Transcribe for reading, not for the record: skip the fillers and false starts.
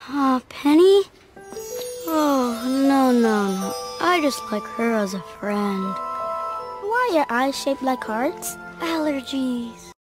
Penny? Oh, no. I just like her as a friend. Why are your eyes shaped like hearts? Allergies.